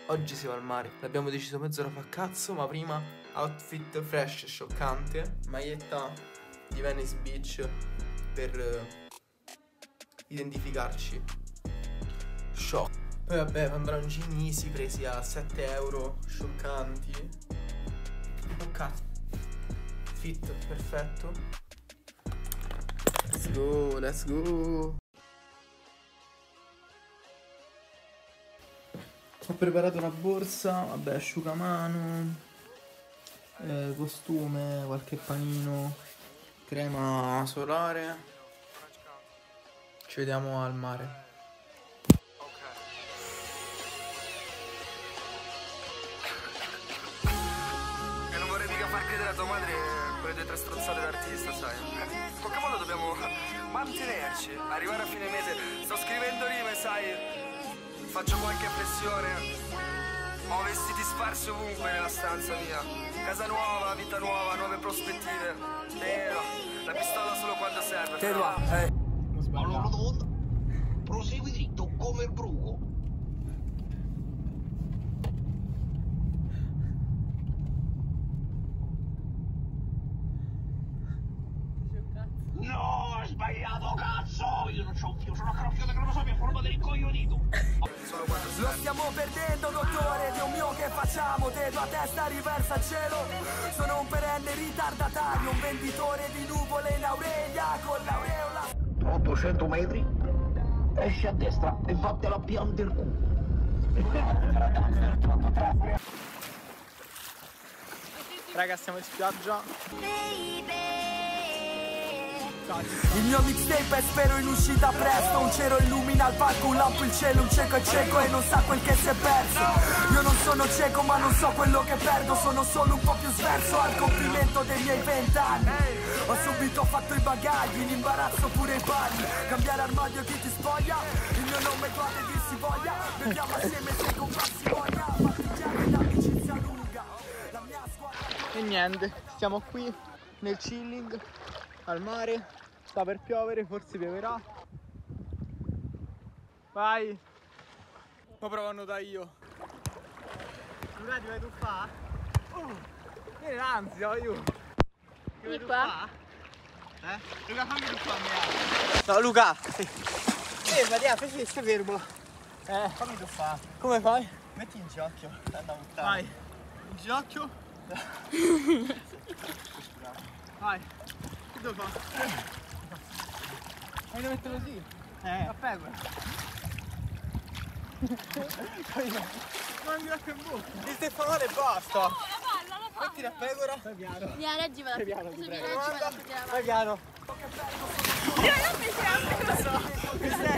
Oggi si va al mare. L'abbiamo deciso mezz'ora fa cazzo, ma prima outfit fresh, scioccante. Maglietta di Venice Beach per identificarci. Shock. Poi vabbè, pantaloncini easy presi a 7 euro, scioccanti. Oh cazzo. Fit, perfetto. Let's go, let's go. Ho preparato una borsa, vabbè, asciugamano, costume, qualche panino, crema solare. Ci vediamo al mare. E non vorrei mica far credere a tua madre quelle 2 o 3 strozzate d'artista, sai? In qualche modo dobbiamo mantenerci, arrivare a fine mese. Sto scrivendo rime, sai? Faccio qualche flessione. Ho vestiti sparsi ovunque nella stanza mia. Casa nuova, vita nuova, nuove prospettive. Vero, la pistola solo quando serve. Te va, Allora rotonda, prosegui dritto come il bruco. No, hai sbagliato, cazzo! Io non c'ho più, sono una crocchia che non lo so, mi ha formato l'incoglionito. Lo stiamo perdendo, dottore, Dio mio, che facciamo? Dedo a testa riversa al cielo. Sono un perenne ritardatario, un venditore di nuvole in aurelia con l'aureola. 800 metri, esci a destra e fatti la pianta del culo. Raga, siamo in spiaggia. Il mio mixtape è spero in uscita presto. Un cero illumina il palco, un lampo il cielo. Un cieco è cieco e non sa quel che si è perso. Io non sono cieco ma non so quello che perdo. Sono solo un po' più sverso al compimento dei miei 20 anni. Ho subito fatto i bagagli, l'imbarazzo pure i panni. Cambiare armadio chi ti spoglia. Il mio nome quale dir si voglia. Beviamo assieme se con parsimonia. Partigiani d'amicizia lunga. La mia squadra. E niente, stiamo qui nel chilling al mare. Sta per piovere, forse pioverà. Vai. Poi provo a nuotare io. Luca, ti vai tu qua? Vieni l'ansia, io. Vieni qua? Luca, fammi tu qua a me. No, Luca. Fermati, stai fermo. Fammi tu fa. Come fai? Metti in ginocchio. Vai. In ginocchio. Vai. Che devo fare? Vai da mettere così? A pecora. Mangi l'acqua in bocca. Di Stefanone e basta. La palla. Metti la pecora. Vai piano. Vieni, reggi, vado. Vai piano, ti prego. Vai piano. Io non mi sento.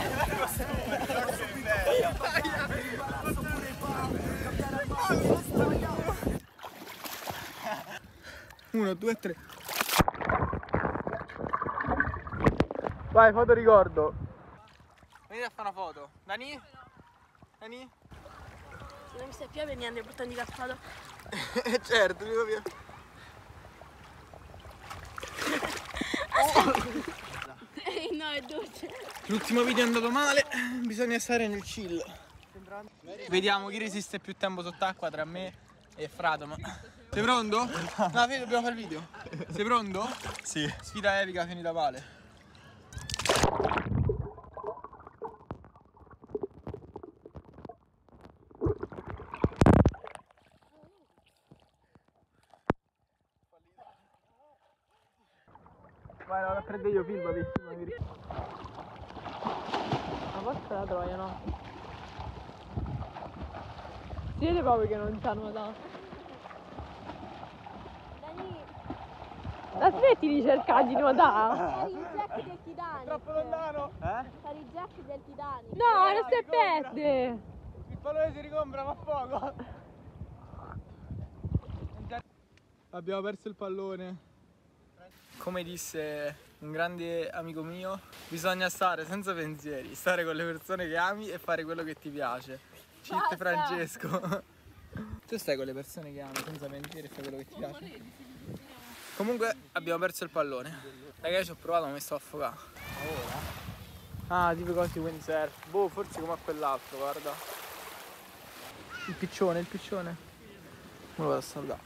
Uno, due, tre. Vai, foto ricordo. Venite a fare una foto. Dani? Dani? Non mi stai più a venire, andiamo portando di cascato. Certo, dico via. No, è dolce. L'ultimo video è andato male, bisogna stare nel chill. Vediamo chi resiste più tempo sott'acqua tra me e Frato. Ma... Sei pronto? No, vedi, dobbiamo fare il video. Sei pronto? Sì. Sfida epica finita male. Vai, vado a prendere io, filmami. Ma forse la troia, no? Si vede proprio che non sa nuotare. Dani! La smetti di cercare di nuotare? Fare il jack del Titanic. Troppo lontano? Fare il jack del Titanic. No, non si perde! Il pallone si ricompra, ma poco. Abbiamo perso il pallone. Come disse un grande amico mio, bisogna stare senza pensieri, stare con le persone che ami e fare quello che ti piace. Cheat Francesco. Tu stai con le persone che ami senza pensieri e fai quello che ti piace. Comunque abbiamo perso il pallone. Ragazzi, ci ho provato ma mi sto affogando. Ah, tipo cose windsurf. Boh, forse come a quell'altro, guarda. Il piccione. Me lo vado a salutare.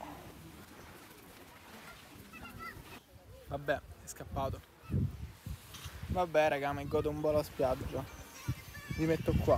Vabbè, è scappato. Vabbè raga, mi godo un po' la spiaggia. Vi metto qua.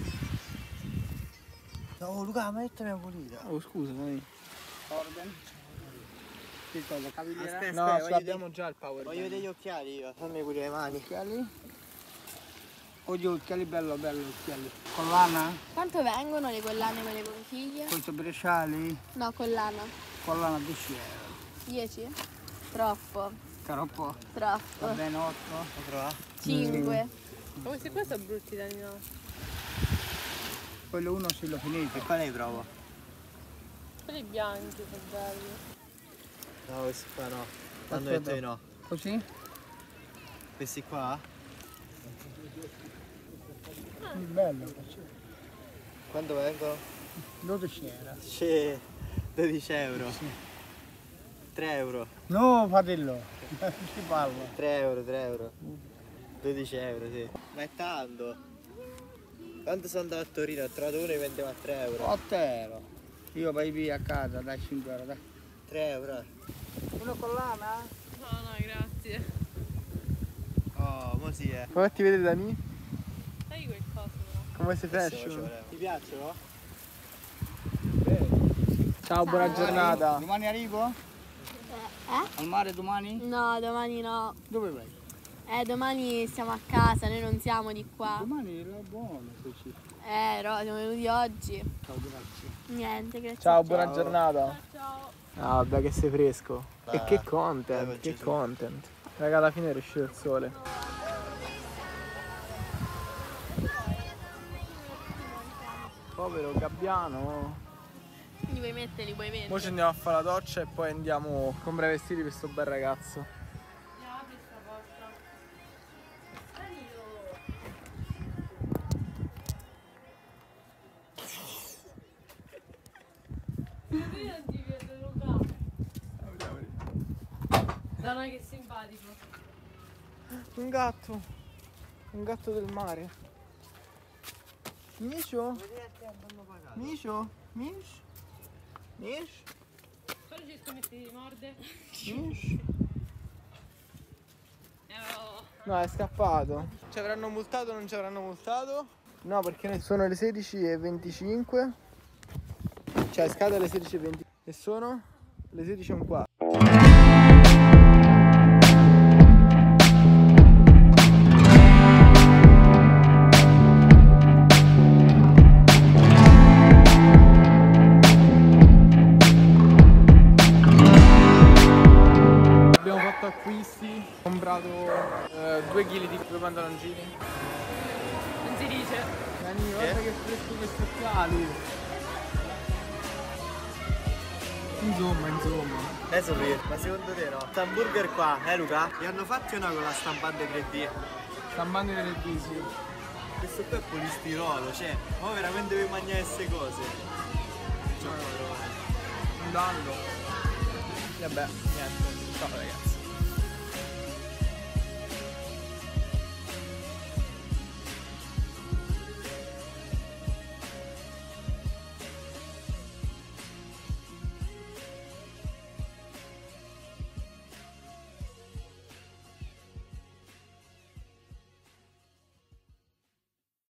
Oh Luca, ma mettami a pulita. Oh scusa, dai. Orden. Che cosa? Cavigliera? No, ce l'abbiamo già il power. Voglio vedere gli occhiali io, fammi pulire le mani. Occhiali? Oddio, occhiali bello, occhiali. Collana? Quanto vengono le collane con le conchiglie? Questo bresciali? No, collana. Collana 10 euro. 10? Troppo. Troppo? Troppo. Va bene, 8? 5. Ma questi qua sono brutti da no. Quello uno se lo finite. Qual è prova? Quelli bianchi sono belli. No, questi qua no. Quando ho detto di no. Così? Questi qua? Bello. Quanto vengono? 12 euro. C'è 12 euro. Sì. 3 euro. No, fratello. Ci parlo. 3 euro. 12 euro, sì. Ma è tanto. Quando sono andato a Torino ho trovato uno che vendeva a 3 euro. 8 euro. Io vai via a casa, dai 5 euro, dai. 3 euro. Una collana? No, grazie. Oh, mo sì è. Fatti vedere Dani. Dai quel coso però. Come sei Questo fashion? ci voleva. Ti piacciono? Ciao, buona giornata. Domani arrivo? Al mare domani? No, domani no. Dove vai? Domani siamo a casa, noi non siamo di qua. Domani era buono così. Siamo venuti oggi. Ciao, grazie. Niente, grazie. Ciao, buona giornata. Ciao. Ah, vabbè che sei fresco. E che content, dai, che Gesù. content. Raga, alla fine è uscito il sole. Povero gabbiano. Li vuoi mettere, li puoi mettere. Ora ci andiamo a fare la doccia e poi andiamo a comprare vestiti per sto bel ragazzo. Apri sta porta. Io non ti vedo, Luca. Dai, che simpatico. Un gatto del mare. Micio? Micio? Micio? Micio? Francesco, metti di morde. Micio? Oh. No, è scappato. Ci avranno multato o non ci avranno multato? No, perché sono le 16:25. Cioè scade alle 16:20. E sono le 16:15. Abbiamo fatto acquisti, ho comprato 2 kg di due pantaloncini. Non si dice. Dani, guarda che fresco questi occhiali. Insomma. Adesso ma secondo te no? Quest'hamburger qua, Luca? Li hanno fatti una con la stampante 3D. Stampante 3D, sì. Questo qua è polistirolo, cioè, ma veramente vuoi mangiare queste cose? Ciao, Andando. Vabbè, niente. Ciao ragazzi.